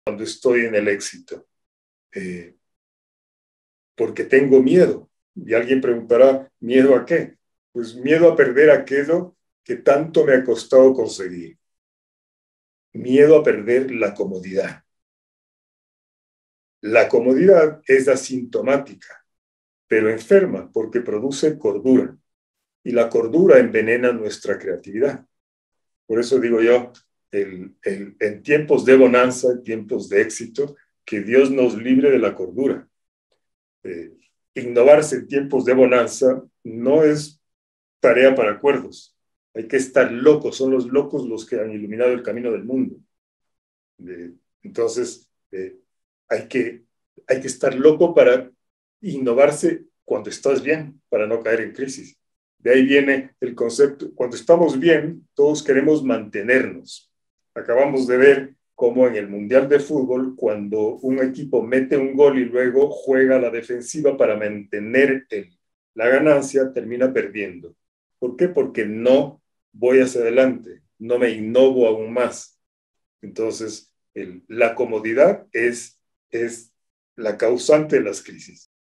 cuando estoy en el éxito, porque tengo miedo. Y alguien preguntará, ¿miedo a qué? Pues miedo a perder aquello que tanto me ha costado conseguir. Miedo a perder la comodidad. La comodidad es asintomática, pero enferma porque produce cordura. Y la cordura envenena nuestra creatividad. Por eso digo yo, en tiempos de bonanza, en tiempos de éxito, que Dios nos libre de la cordura. Innovarse en tiempos de bonanza no es tarea para cuerdos. Hay que estar locos, son los locos los que han iluminado el camino del mundo. Entonces, hay que estar loco para innovarse cuando estás bien, para no caer en crisis. De ahí viene el concepto, cuando estamos bien, todos queremos mantenernos. Acabamos de ver cómo en el Mundial de Fútbol, cuando un equipo mete un gol y luego juega a la defensiva para mantener la ganancia, termina perdiendo. ¿Por qué? Porque no voy hacia adelante, no me innovo aún más. Entonces, la comodidad es la causante de las crisis.